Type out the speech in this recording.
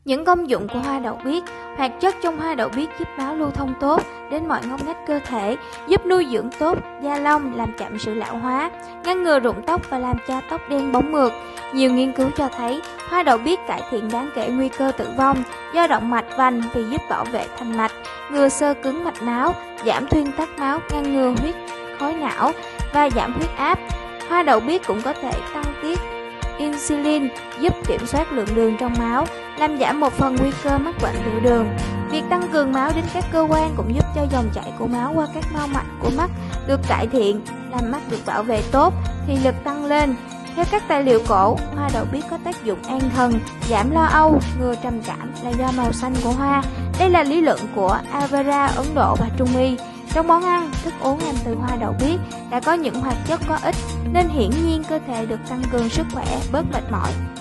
Những công dụng của hoa đậu biếc. Hoạt chất trong hoa đậu biếc giúp máu lưu thông tốt đến mọi ngóc ngách cơ thể, giúp nuôi dưỡng tốt da lông, làm chậm sự lão hóa, ngăn ngừa rụng tóc và làm cho tóc đen bóng mượt. Nhiều nghiên cứu cho thấy hoa đậu biếc cải thiện đáng kể nguy cơ tử vong do động mạch vành vì giúp bảo vệ thành mạch, ngừa xơ cứng mạch máu, giảm thuyên tắc máu, ngăn ngừa huyết khối não và giảm huyết áp. Hoa đậu biếc cũng có thể tăng tiết insulin, giúp kiểm soát lượng đường trong máu, làm giảm một phần nguy cơ mắc bệnh tiểu đường. Việc tăng cường máu đến các cơ quan cũng giúp cho dòng chảy của máu qua các mao mạch của mắt được cải thiện, làm mắt được bảo vệ tốt, thị lực tăng lên. Theo các tài liệu cổ, hoa đậu biếc có tác dụng an thần, giảm lo âu, ngừa trầm cảm là do màu xanh của hoa. Đây là lý luận của Ayurveda Ấn Độ và Trung y. Trong món ăn, thức uống làm từ hoa đậu biếc đã có những hoạt chất có ích, nên hiển nhiên cơ thể được tăng cường sức khỏe, bớt mệt mỏi.